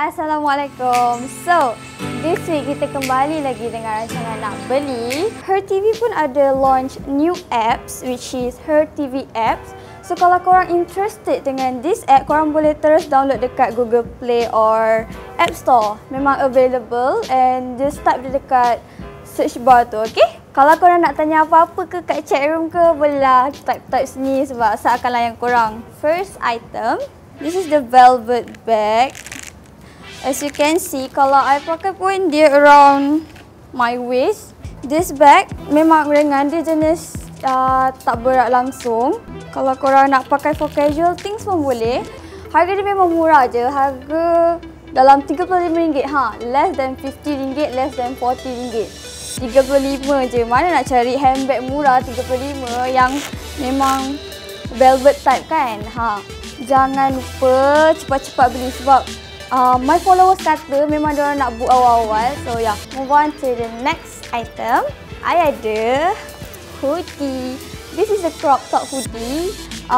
Assalamualaikum. So, this week kita kembali lagi dengan rancangan nak beli. Her TV pun ada launch new apps which is Her TV apps. So, kalau korang interested dengan this app, korang boleh terus download dekat Google Play or App Store. Memang available and just type dia dekat search bar tu, okay? Kalau korang nak tanya apa-apa ke kat chat room ke, bolehlah type sini sebab saya akan layan korang. First item, this is the velvet bag. As you can see, kalau I pakai pun dia around my waist. This bag memang ringan, dia jenis tak berat langsung. Kalau korang nak pakai for casual things pun boleh. Harga dia memang murah je, harga dalam RM35. Less than RM50, less than RM40. RM35 je. Mana nak cari handbag murah RM35 yang memang velvet type kan? Jangan lupa cepat-cepat beli sebab my followers kata memang diorang nak book awal-awal. So yeah, move on to the next item. I ada hoodie. This is a crop top hoodie.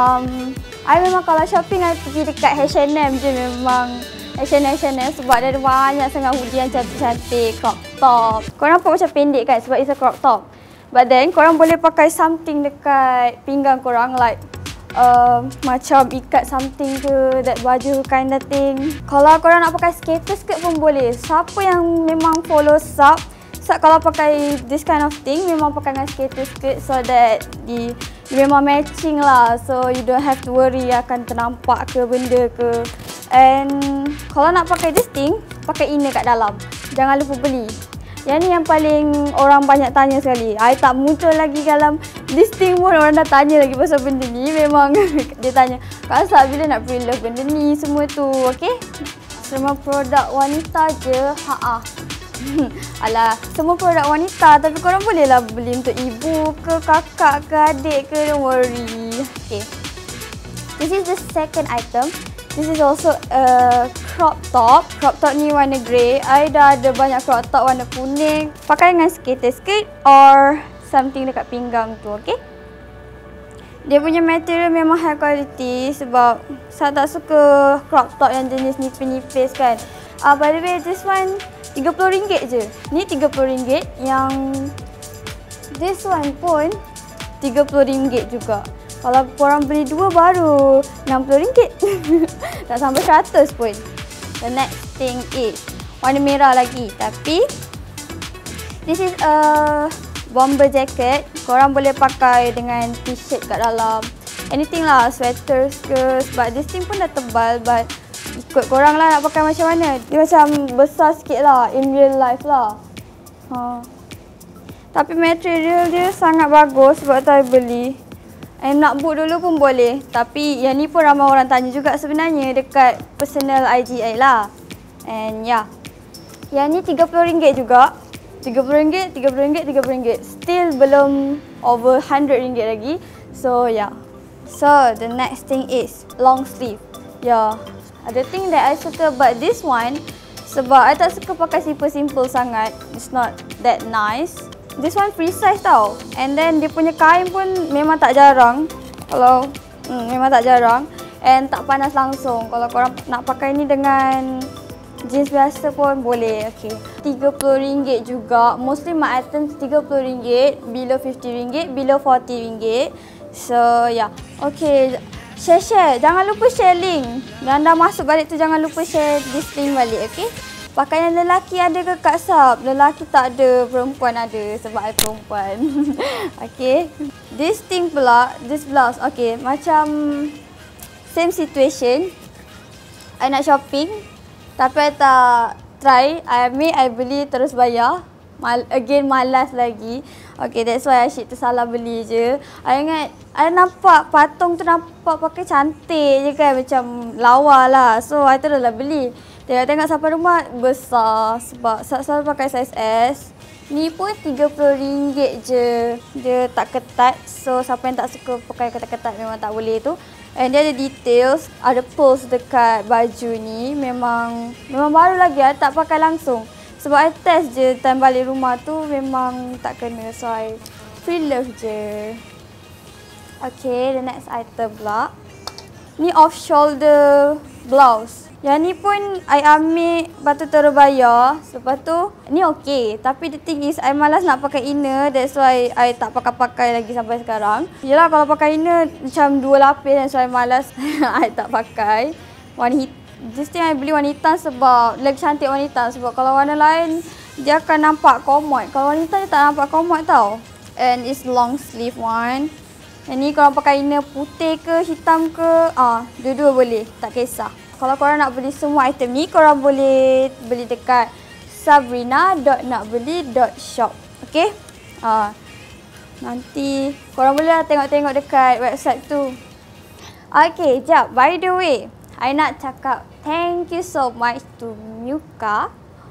I memang kalau shopping, I pergi dekat H&M je memang. H&M sebab dia ada banyak sangat hoodie yang cantik-cantik, crop top. Korang nampak macam pendek kan sebab it's a crop top. But then korang boleh pakai something dekat pinggang korang like macam ikat something ke, that baju kind of thing. Kalau korang nak pakai skater skirt pun boleh. Siapa yang memang follow Sub kalau pakai this kind of thing, memang pakai dengan skater skirt so that dia memang matching lah. So you don't have to worry akan ternampak ke benda ke. And kalau nak pakai this thing, pakai inner kat dalam. Jangan lupa beli. Yang ni yang paling orang banyak tanya sekali. I tak muncul lagi dalam listing pun orang dah tanya lagi pasal benda ni. Memang dia tanya, Kak Asal bila nak pre-love benda ni semua tu, okay? Semua produk wanita je. Alah, semua produk wanita tapi korang bolehlah beli untuk ibu ke, kakak ke, adik ke, don't worry. Okay. This is the second item. This is also a crop top. Crop top ni warna grey. I dah ada banyak crop top warna kuning. Pakai dengan skater skirt or something dekat pinggang tu, okay? Dia punya material memang high quality sebab saya tak suka crop top yang jenis nipis-nipis kan. By the way, this one RM30 je. Ni RM30. Yang this one pun RM30 juga. Kalau korang beli dua baru RM60. Tak sampai 100 pun. The next thing is warna merah lagi. Tapi this is a bomber jacket. Korang boleh pakai dengan t-shirt kat dalam. Anything lah, sweaters ke. Sebab this thing pun dah tebal. But ikut korang lah nak pakai macam mana. Dia macam besar sikit lah in real life lah. Tapi material dia sangat bagus sebab tu I beli. And nak book dulu pun boleh. Tapi yang ni pun ramai orang tanya juga sebenarnya dekat personal IG I lah. And yeah. Yang ni RM30 juga. RM30. Still belum over RM100 lagi. So yeah. So the next thing is long sleeve. Yeah. The thing that I suka about this one, sebab I tak suka pakai simple sangat. It's not that nice. This one free size tau. And then dia punya kain pun memang tak jarang. Memang tak jarang. And tak panas langsung. Kalau korang nak pakai ni dengan jeans biasa pun boleh. Okay. RM30 juga. Mostly my items RM30. Below RM50. Below RM40. So yeah. Okay. Share. Jangan lupa share link. Dan dah masuk balik tu jangan lupa share this link balik. Okay. Pakaian lelaki ada ke Kak Sab? Lelaki tak ada, perempuan ada sebab I perempuan. Okay. This thing pula, this blouse. Okay, macam same situation. I nak shopping tapi I tak try. I beli terus bayar. Again malas lagi. Okay, that's why I asyik tersalah beli je. I ingat, I nampak patung tu nampak pakai cantik je kan. Macam lawa lah. So, I teruslah beli. Tengok sampai rumah besar sebab selalu pakai size S. Ni pun RM30 je. Dia tak ketat. So siapa yang tak suka pakai ketat-ketat memang tak boleh tu. And dia ada details, ada pearls dekat baju ni. Memang baru lagi, I tak pakai langsung. Sebab I test je time balik rumah tu memang tak kena. So I free love je. Okay, the next item pula. Ni off shoulder blouse. Yang ni pun I ambil, lepas tu terus bayar. Lepas tu, ni okey. Tapi the thing is, I malas nak pakai inner. That's why I tak pakai-pakai lagi sampai sekarang. Yelah, kalau pakai inner macam 2 lapis dan so I malas. I tak pakai. This thing I beli warna hitam sebab lagi cantik warna hitam. Sebab kalau warna lain, dia akan nampak komod. Kalau warna hitam, dia tak nampak komod tau. And it's long sleeve one. Yang ni korang pakai inner putih ke, hitam ke, dua-dua boleh. Tak kisah. Kalau korang nak beli semua item ni, korang boleh beli dekat sabrina.nakbeli.shop. Okay? Nanti korang boleh lah tengok-tengok dekat website tu. Okay, jap. By the way, I nak cakap thank you so much to Muka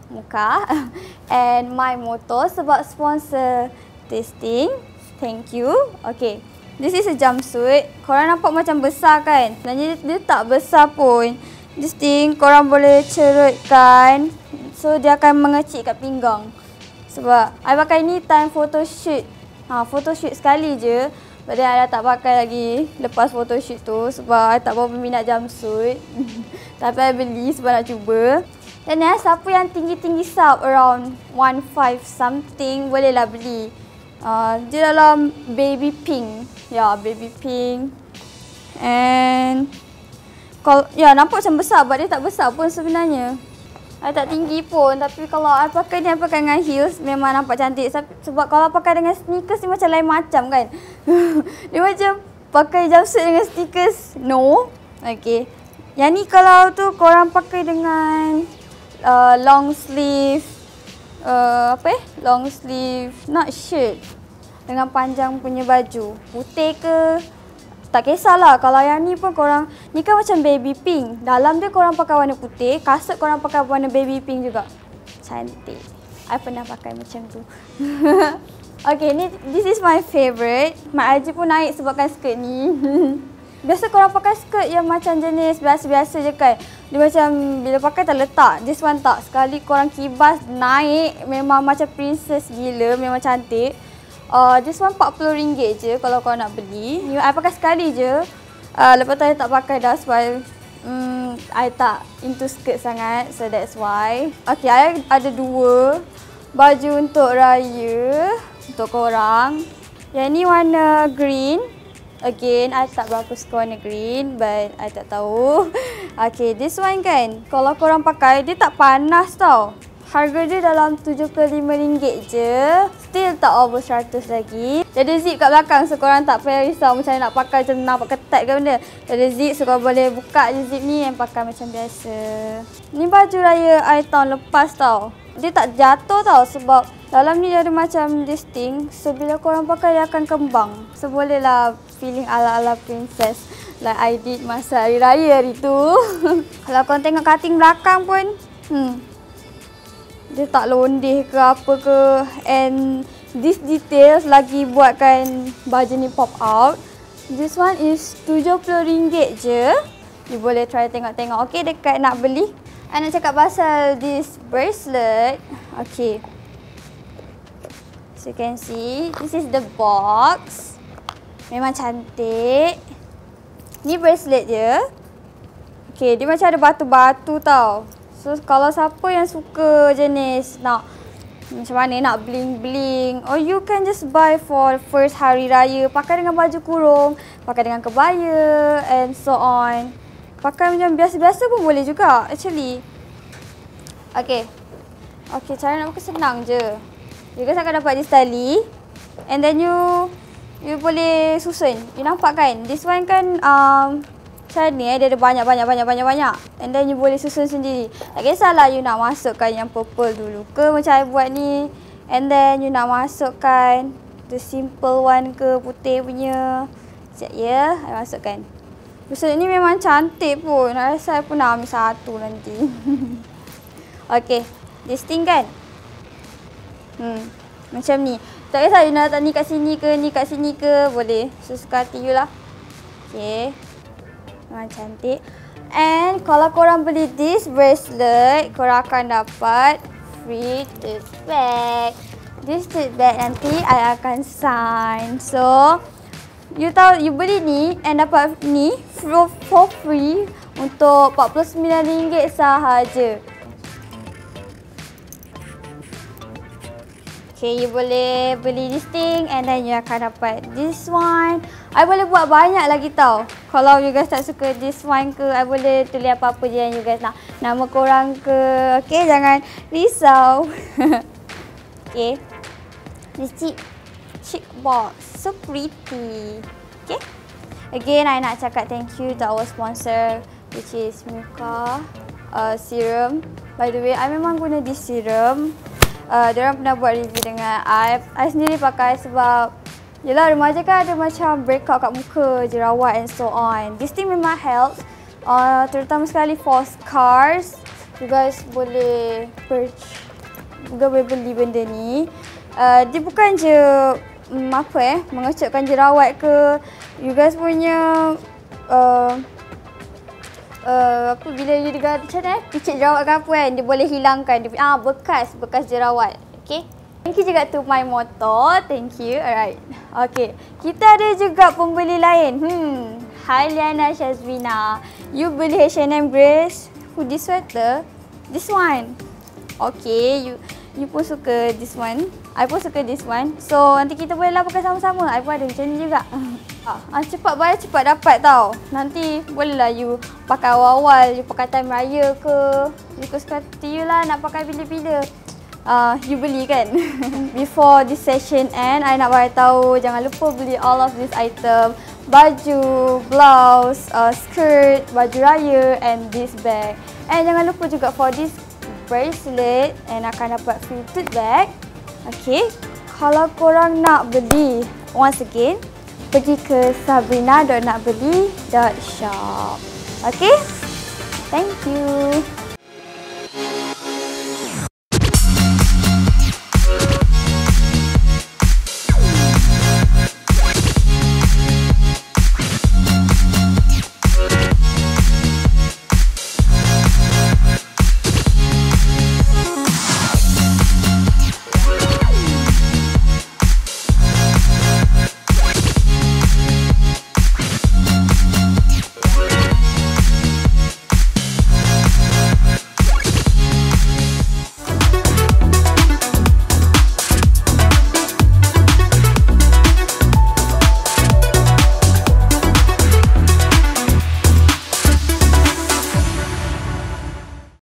and My Motor sebab sponsor testing. Thank you. Okay. This is a jumpsuit. Korang nampak macam besar kan? Sebenarnya dia tak besar pun. This thing korang boleh cerutkan. So dia akan mengecil kat pinggang. Sebab I pakai ni time photoshoot. Photoshoot sekali je. But then I dah tak pakai lagi lepas photoshoot tu. Sebab I tak berapa minat jumpsuit. Tapi I beli sebab nak cuba. Dan siapa yang tinggi-tinggi sub around 1.5 something bolehlah beli. Dia dalam baby pink. Ya, baby pink. And nampak macam besar, but dia tak besar pun sebenarnya. I tak tinggi pun, tapi kalau I pakai ni, I pakai dengan heels, memang nampak cantik. Sebab kalau pakai dengan sneakers ni macam lain macam kan. Dia macam pakai jumpsuit dengan sneakers, no. Okay. Yang ni kalau tu korang pakai dengan long sleeve, long sleeve, not shirt. Dengan panjang punya baju. Putih ke, tak kisahlah. Kalau yang ni pun korang, ni kan macam baby pink. Dalam dia korang pakai warna putih, kasut korang pakai warna baby pink juga. Cantik. I pernah pakai macam tu. Okay, this is my favourite. Mak Haji pun naik sebabkan skirt ni. Biasa korang pakai skirt yang macam jenis biasa-biasa je kan. Dia macam bila pakai tak letak. This one tak. Sekali korang kibas naik, memang macam princess gila, memang cantik. This one RM40 je kalau korang nak beli. I pakai sekali je. Lepas tu I tak pakai dah sebab I tak into skirt sangat. So that's why. Okay, I ada 2 baju untuk raya untuk korang. Yang ni warna green. Again, I tak berapa suka warna green, but I tak tahu. Okay, this one kan, kalau korang pakai, dia tak panas tau. Harga dia dalam RM75 je. Still tak over 100 lagi. Dia ada zip kat belakang, so korang tak payah risau macam nak pakai macam nampak ketat ke benda. Dia ada zip, so korang boleh buka je zip ni and pakai macam biasa. Ni baju raya I tahun lepas tau. Dia tak jatuh tau sebab dalam ni dia ada macam this thing. So bila korang pakai dia akan kembang. So bolehlah feeling ala-ala princess like I did masa hari raya hari tu. Kalau korang tengok cutting belakang pun, dia tak londeh ke apa ke. And these details lagi buatkan baju ni pop out. This one is RM70 je. You boleh try tengok-tengok. Okay, dekat nak beli. I nak cakap pasal this bracelet. Okay. So you can see, this is the box. Memang cantik. Ni bracelet je. Okay, dia macam ada batu-batu tau. So kalau siapa yang suka jenis nak macam mana nak bling-bling, or you can just buy for first hari raya, pakai dengan baju kurung, pakai dengan kebaya and so on. Pakai macam biasa-biasa pun boleh juga actually. Okay. Okay, cara nak pakai senang je. You guys akan dapat this tali and then you boleh susun. You nampak kan? This one kan macam ni dia ada banyak. And then you boleh susun sendiri. Tak kisahlah you nak masukkan yang purple dulu ke macam I buat ni. And then you nak masukkan the simple one ke putih punya. Sekejap ya, I masukkan. Bracelet ni memang cantik pun. I rasa I pun nak ambil satu nanti. Okay, this thing kan. Macam ni. Tak kisah you nak letak ni kat sini ke, boleh. Sesuka hati you lah. Okay. Memang cantik. And kalau korang beli this bracelet, korang akan dapat free tote bag. This tote bag nanti I akan sign. So, you tahu you beli ni and dapat ni for free untuk RM49 sahaja. Okay, you boleh beli this thing and then you akan dapat this one. I boleh buat banyak lagi tau. Kalau you guys tak suka this one ke, I boleh tulis apa-apa je yang you guys nak. Nama korang ke. Okay, jangan risau. Okay. This cheek box. So pretty. Okay. Again, I nak cakap thank you to our sponsor, which is Muka Serum. By the way, I memang guna this serum. Diorang pernah buat review dengan I sendiri pakai sebab yelah remaja kan ada macam breakout kat muka, jerawat and so on. This thing memang helps, terutama sekali for scars. You guys boleh beli benda ni. Dia bukan je mengecutkan jerawat ke. You guys punya bila you macam mana picit jerawat ke apa kan, dia boleh hilangkan dia bekas jerawat. Okay, thank you juga to my motor. Thank you. Alright. Okay, kita ada juga pembeli lain. Hi Liana Shazvina, you beli H&M Grace hoodie sweater, this one. Okay, you pun suka this one, I pun suka this one. So nanti kita bolehlah pakai sama-sama. I pun ada macam ni juga. Cepat bayar cepat dapat tau. Nanti bolehlah you pakai awal-awal, you pakai time raya ke. You suka hati you lah nak pakai bila-bila. You beli kan. Before this session end, I nak bagi tahu jangan lupa beli all of this item. Baju, blouse, skirt, baju raya and this bag. And jangan lupa juga for this bracelet and akan dapat free tote bag. Okay, kalau korang nak beli, once again, pergi ke sabrina.nakbeli.shop. Okay, thank you.